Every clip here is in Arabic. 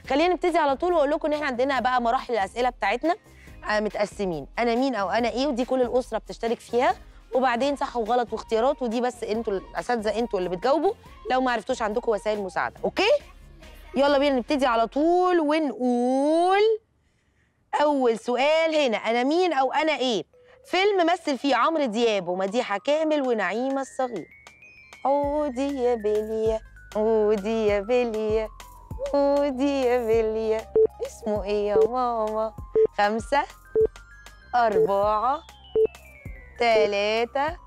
خلينا نبتدي على طول واقول لكم ان احنا عندنا بقى مراحل الاسئله بتاعتنا متقسمين، انا مين او انا ايه، ودي كل الاسره بتشترك فيها، وبعدين صح وغلط واختيارات، ودي بس انتوا الاساتذه انتوا اللي بتجاوبوا، لو ما عرفتوش عندكم وسائل مساعده. اوكي؟ يلا بينا نبتدي على طول ونقول اول سؤال هنا، انا مين او انا ايه؟ فيلم مثل فيه عمرو دياب ومديحه كامل ونعيمه الصغير. عودي يا بلية، عودي يا بلية، عودي يا بلية. اسمه ايه يا ماما؟ 5 4 3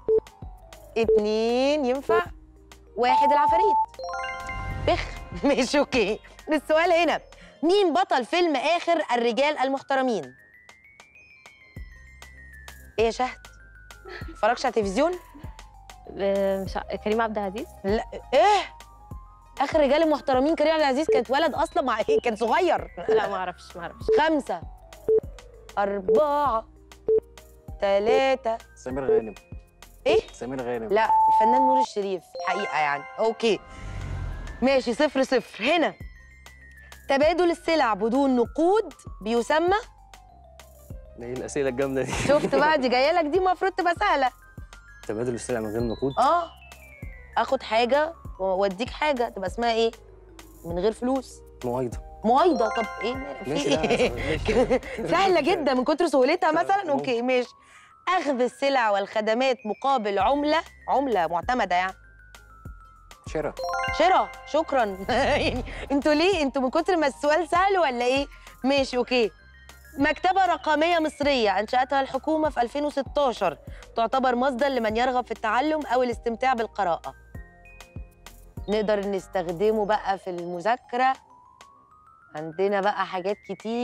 2 ينفع 1 العفاريت. بخ. ماشي اوكي. السؤال هنا، مين بطل فيلم آخر الرجال المحترمين؟ ايه يا شهد؟ متفرجش على التلفزيون؟ كريم عبد العزيز. لا ايه؟ آخر رجال المحترمين كريم عبد العزيز كانت ولد اصلا مع ايه؟ كان صغير. لا ما اعرفش 5 4 3 سمير غانم. ايه؟ سمير غانم. لا الفنان نور الشريف حقيقة يعني. اوكي ماشي 0-0. هنا تبادل السلع بدون نقود بيسمى؟ ايه الاسئله الجامده دي؟ شفت بقى دي جايه لك، دي المفروض تبقى سهله. تبادل السلع من غير نقود؟ اخد حاجه واديك حاجه، تبقى اسمها ايه؟ من غير فلوس. موايضه. موايضه. طب ايه في ايه؟ سهله جدا من كتر سهولتها مثلا. اوكي ماشي. اخذ السلع والخدمات مقابل عمله معتمده يعني. شراء. شكرا. يعني انتوا ليه؟ انتوا من كتر ما السؤال سهل ولا ايه؟ ماشي اوكي. مكتبة رقمية مصرية أنشأتها الحكومة في 2016 تعتبر مصدر لمن يرغب في التعلم أو الاستمتاع بالقراءة. نقدر نستخدمه بقى في المذاكرة، عندنا بقى حاجات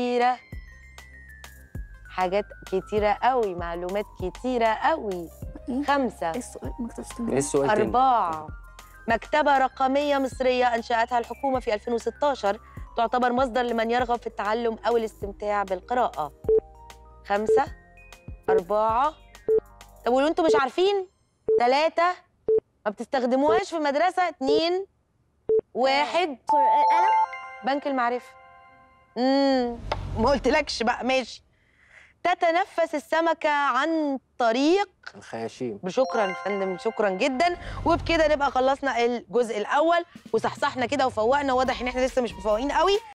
كتيرة قوي، معلومات كتيرة قوي. 5 ايه السؤال 4 مكتبة رقمية مصرية أنشأتها الحكومة في 2016 تعتبر مصدر لمن يرغب في التعلم أو الاستمتاع بالقراءة. 5 4 طب ولو انتوا مش عارفين 3 ما بتستخدموهاش في المدرسة. 2 1 بنك المعرفة. ما قلتلكش بقى. ماشي. تتنفس السمكة عن طريق الخياشيم. شكرا يا فندم، شكرا جدا. وبكده نبقى خلصنا الجزء الأول وصحصحنا كده وفوقنا، واضح إن احنا لسه مش مفوقين قوي.